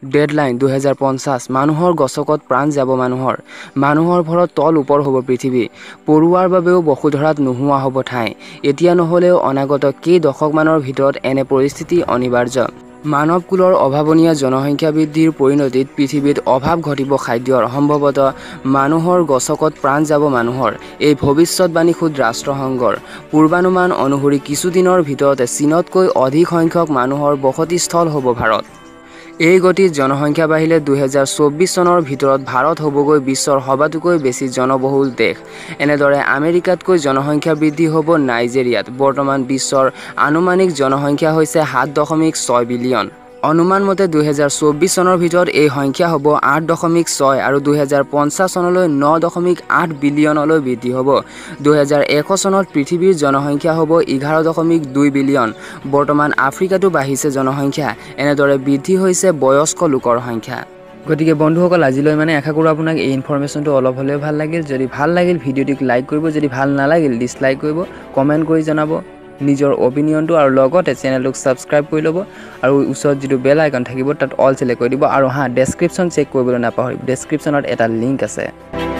deadline 2050 মানুহৰ গছকত প্ৰাণ যাব মানুহৰ ভৰত তল ওপৰ হ'ব পৃথিৱী পৰুৱাৰ বাবেও বসুধৰাত নোহোৱা হ'ব ঠাই এতিয়া নহলেও অনাগত কেই দশকমানৰ ভিতৰত এনে পৰিস্থিতি অনিবাৰ্য মানৱ কুলৰ অভাৱনীয় জনসংখ্যা বৃদ্ধিৰ পৰিণতিত পৃথিৱীত অভাৱ ঘটিব খাদ্যৰ সম্ভৱত মানুহৰ গছকত প্ৰাণ যাব এই ভৱিষ্যতবাণী খুদ ৰাষ্ট্ৰসংঘৰ পূৰ্বানুমান অনুসৰি কিছুদিনৰ ভিতৰতে চীনতকৈ অধিক সংখ্যক মানুহৰ বসতিস্থল হ'ব ভাৰত এই গতিত জনসংখ্যা বাঢ়িলে 2024 চনৰ ভিতৰত ভাৰত হ'বগৈ বিশ্বৰ সবাতোকৈ বেছি জনবহুল দেশ এনেদৰে আমেৰিকাতকৈ জনসংখ্যা বৃদ্ধি হ'ব নাইজেৰিয়াত বৰ্তমান বিশ্বৰ আনুমানিক জনসংখ্যা হৈছে 7.6 বিলিয়ন অনুমান মতে 2024 চনৰ ভিতৰত এই সংখ্যা হ'ব 8.6 আৰু 2050 চনলৈ 9.8 বিলিয়নলৈ বৃদ্ধি হ'ব 2100 চনত পৃথিৱীৰ জনসংখ্যা হ'ব 11.2 বিলিয়ন বৰ্তমান আফ্ৰিকাতো বাঢ়িছে জনসংখ্যা এনেদৰে বৃদ্ধি হৈছে বয়স্ক লোকৰ সংখ্যা গতিকে বন্ধুসকল আজিলৈ মানে আশা কৰো আপোনাক এই ইনফৰমেশনটো অলপ হলেও ভাল লাগিল যদি ভাল লাগিল ভিডিওটিক লাইক কৰিব যদি ভাল নালাগিল ডিসলাইক কৰিব কমেন্ট কৰি জনাব নিজৰ অপিনিয়নটো আৰু লগতে চেনেলটোক সাবস্ক্ৰাইব কৰি ল'ব আৰু ওচৰত যিটো বেল আইকন থাকিব তাত অল সিলেক্ট কৰি দিব আৰু ডেসক্ৰিপচন চেক কৰিবলৈ নাপাহৰিব ডেসক্ৰিপচনত এটা লিংক আছে